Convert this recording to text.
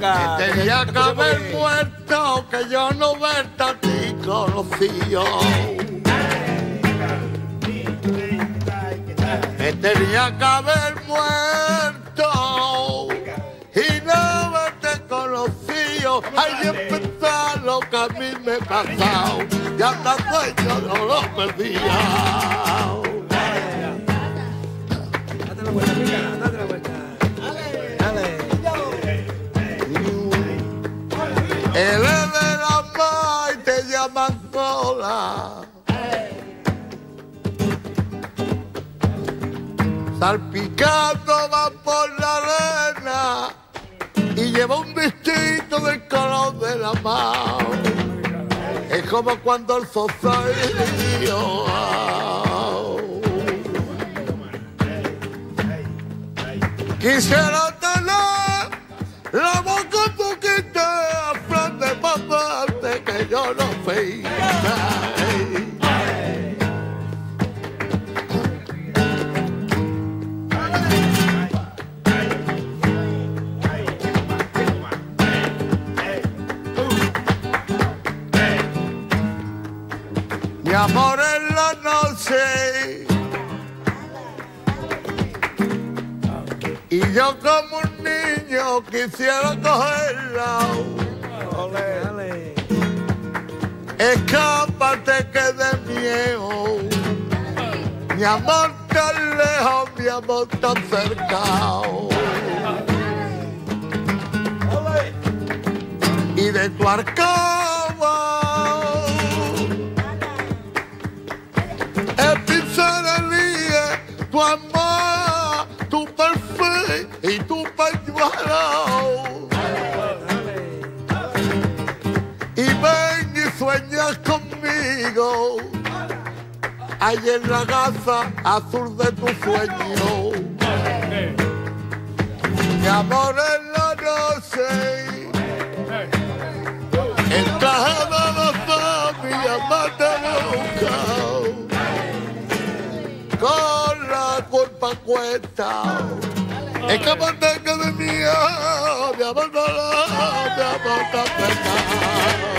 venga. Tenía que haber muerto, que yo no verte a ti conocido. Me tenía que haber muerto y no verte conocido. Ahí empezó lo que a mí me ha pasado. Ya hasta sueño no lo perdía. Date la vuelta, pica, date la vuelta. Dale. Él es de la mar y te llaman sola. Salpicando va por la arena y lleva un vestido del color de la mar. Es como cuando el sosaío. Quisiera tener la boca un poquito a flor de papá que yo no veía. Mi amor en la noche y yo como un niño quisiera cogerla. Dale. Escápate que de miedo. Mi amor tan lejos, mi amor tan cerca. Y de tu arcaba el pincel elige tu amor, tu perfil y tu pañuelo. Y ven y sueñas conmigo, ahí en la gasa azul de tu sueño. Mi amor en la noche, el traje de los mi amante nunca, con la culpa cuesta. Escápate que de mí, mi amor no, mi amor no cuesta.